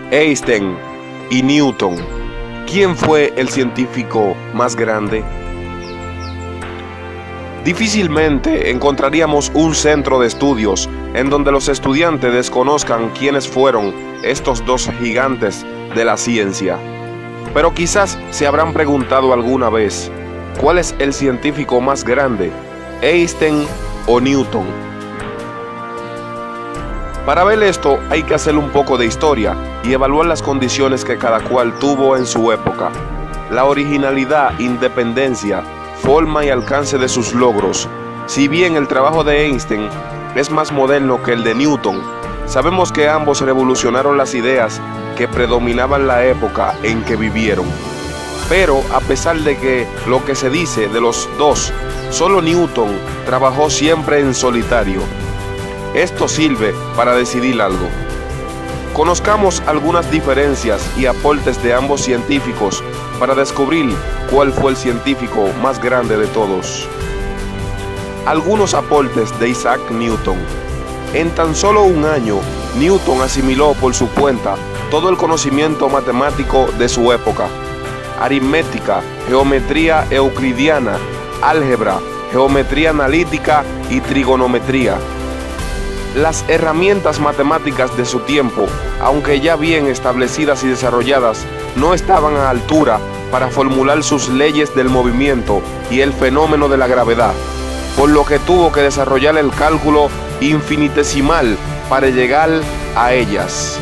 Einstein y Newton. ¿Quién fue el científico más grande? Difícilmente encontraríamos un centro de estudios en donde los estudiantes desconozcan quiénes fueron estos dos gigantes de la ciencia. Pero quizás se habrán preguntado alguna vez, ¿cuál es el científico más grande, Einstein o Newton? Para ver esto hay que hacer un poco de historia y evaluar las condiciones que cada cual tuvo en su época. La originalidad, independencia, forma y alcance de sus logros. Si bien el trabajo de Einstein es más moderno que el de Newton, sabemos que ambos revolucionaron las ideas que predominaban la época en que vivieron. Pero a pesar de que lo que se dice de los dos, solo Newton trabajó siempre en solitario. Esto sirve para decidir algo. Conozcamos algunas diferencias y aportes de ambos científicos para descubrir cuál fue el científico más grande de todos. Algunos aportes de Isaac Newton. En tan solo un año, Newton asimiló por su cuenta todo el conocimiento matemático de su época: aritmética, geometría euclidiana, álgebra, geometría analítica y trigonometría. Las herramientas matemáticas de su tiempo, aunque ya bien establecidas y desarrolladas, no estaban a altura para formular sus leyes del movimiento y el fenómeno de la gravedad, por lo que tuvo que desarrollar el cálculo infinitesimal para llegar a ellas.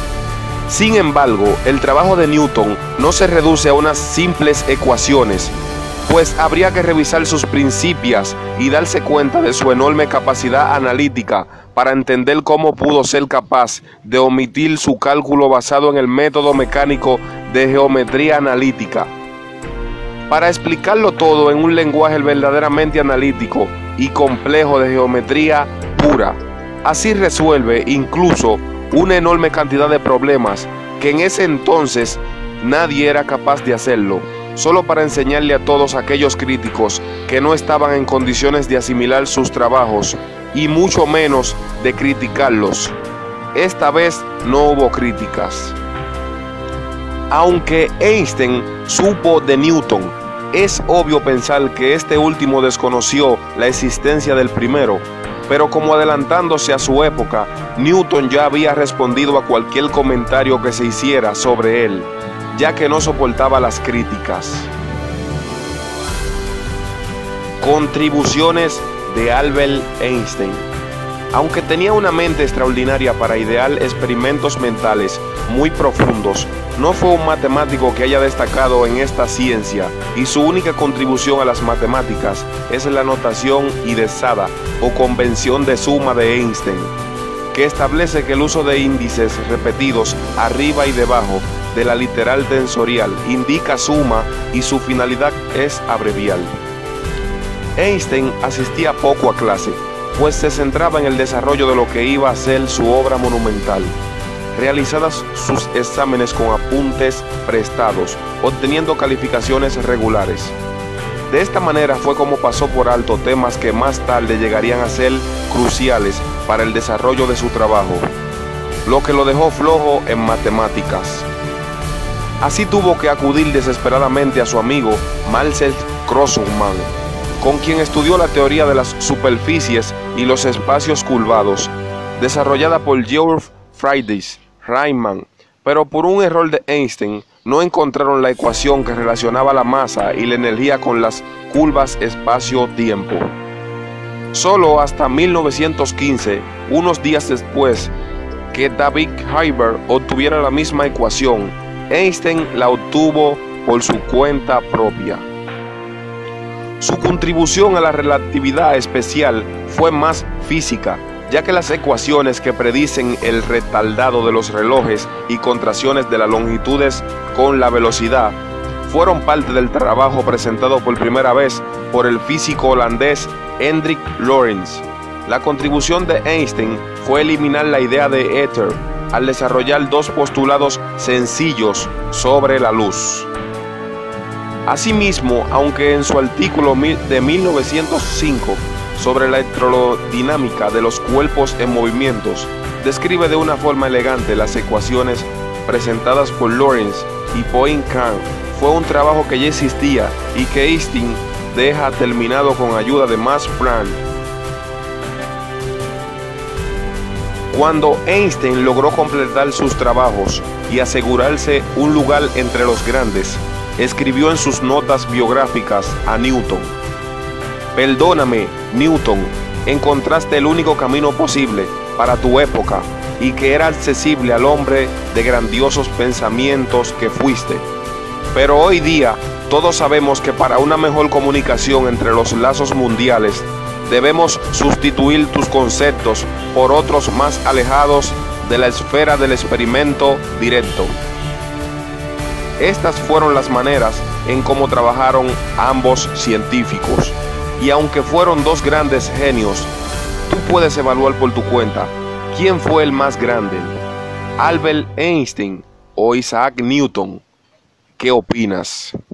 Sin embargo, el trabajo de Newton no se reduce a unas simples ecuaciones, pues habría que revisar sus principios y darse cuenta de su enorme capacidad analítica para entender cómo pudo ser capaz de omitir su cálculo basado en el método mecánico de geometría analítica. Para explicarlo todo en un lenguaje verdaderamente analítico y complejo de geometría pura, así resuelve incluso una enorme cantidad de problemas que en ese entonces nadie era capaz de hacerlo, solo para enseñarle a todos aquellos críticos que no estaban en condiciones de asimilar sus trabajos y mucho menos de criticarlos. Esta vez no hubo críticas. Aunque Einstein supo de Newton, es obvio pensar que este último desconoció la existencia del primero, pero como adelantándose a su época, Newton ya había respondido a cualquier comentario que se hiciera sobre él, ya que no soportaba las críticas. Contribuciones de Albert Einstein. Aunque tenía una mente extraordinaria para idear experimentos mentales muy profundos, no fue un matemático que haya destacado en esta ciencia, y su única contribución a las matemáticas es la notación indexada o convención de suma de Einstein, que establece que el uso de índices repetidos arriba y debajo de la literal tensorial indica suma y su finalidad es abreviar. Einstein asistía poco a clase, pues se centraba en el desarrollo de lo que iba a ser su obra monumental. Realizadas sus exámenes con apuntes prestados, obteniendo calificaciones regulares. De esta manera fue como pasó por alto temas que más tarde llegarían a ser cruciales para el desarrollo de su trabajo, lo que lo dejó flojo en matemáticas. Así tuvo que acudir desesperadamente a su amigo Marcel Grossman, con quien estudió la teoría de las superficies y los espacios curvados, desarrollada por Georg Friedrich Riemann, pero por un error de Einstein no encontraron la ecuación que relacionaba la masa y la energía con las curvas espacio-tiempo. Solo hasta 1915, unos días después que David Hilbert obtuviera la misma ecuación, Einstein la obtuvo por su cuenta propia. Su contribución a la relatividad especial fue más física, ya que las ecuaciones que predicen el retardado de los relojes y contracciones de las longitudes con la velocidad fueron parte del trabajo presentado por primera vez por el físico holandés Hendrik Lorentz. La contribución de Einstein fue eliminar la idea de éter al desarrollar dos postulados sencillos sobre la luz. Asimismo, aunque en su artículo de 1905 sobre la electrodinámica de los cuerpos en movimientos, describe de una forma elegante las ecuaciones presentadas por Lorentz y Poincare fue un trabajo que ya existía y que Einstein deja terminado con ayuda de Max Planck. Cuando Einstein logró completar sus trabajos y asegurarse un lugar entre los grandes, escribió en sus notas biográficas a Newton: «Perdóname, Newton, encontraste el único camino posible para tu época y que era accesible al hombre de grandiosos pensamientos que fuiste. Pero hoy día todos sabemos que para una mejor comunicación entre los lazos mundiales debemos sustituir tus conceptos por otros más alejados de la esfera del experimento directo». Estas fueron las maneras en cómo trabajaron ambos científicos. Y aunque fueron dos grandes genios, tú puedes evaluar por tu cuenta quién fue el más grande, Albert Einstein o Isaac Newton. ¿Qué opinas?